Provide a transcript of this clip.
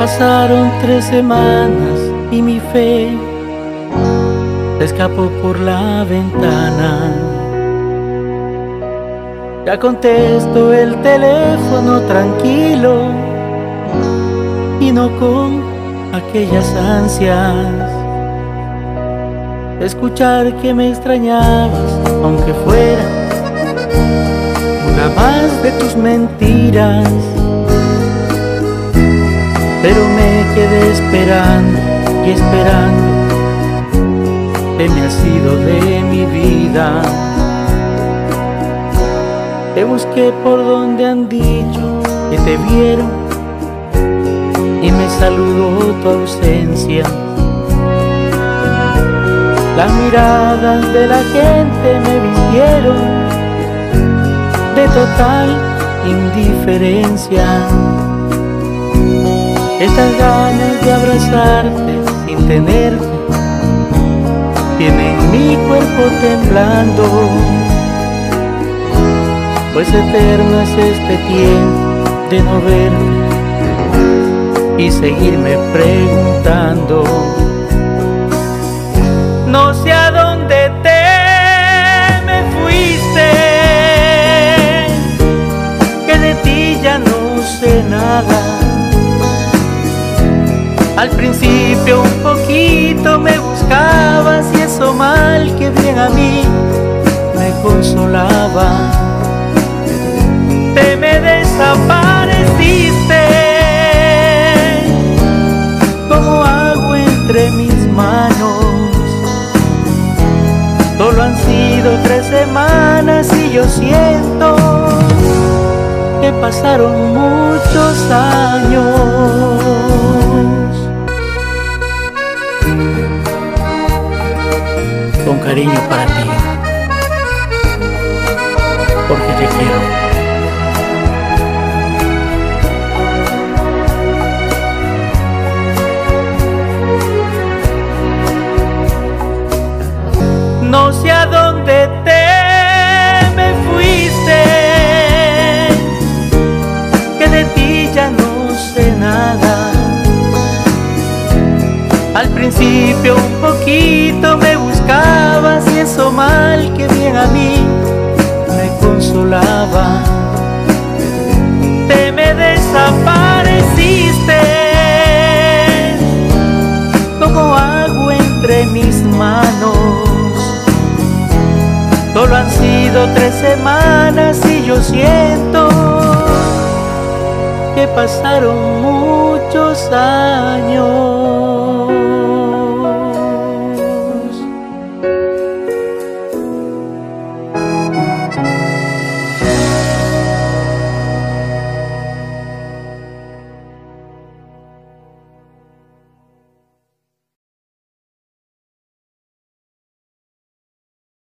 Pasaron 3 semanas y mi fe se escapó por la ventana. Ya contesto el teléfono tranquilo y no con aquellas ansias de escuchar que me extrañabas, aunque fuera una más de tus mentiras. Pero me quedé esperando y esperando, te me has ido de mi vida. Te busqué por donde han dicho que te vieron y me saludó tu ausencia. Las miradas de la gente me vistieron de total indiferencia. Estas ganas de abrazarte sin tenerte tienen mi cuerpo temblando, pues eterno es este tiempo de no verme y seguirme preguntando. No sé a dónde te me fuiste, que de ti ya no sé nada. Al principio un poquito me buscabas y eso mal que bien a mí me consolaba. Te me desapareciste como agua entre mis manos. Solo han sido 3 semanas y yo siento que pasaron muchos años. Con cariño para ti, porque te quiero. No sé a dónde te me fuiste, que de ti ya no sé nada. Al principio un poquito me buscabas y eso mal que bien a mí me consolaba. Te me desapareciste como agua entre mis manos. Solo han sido 3 semanas y yo siento que pasaron muchos años.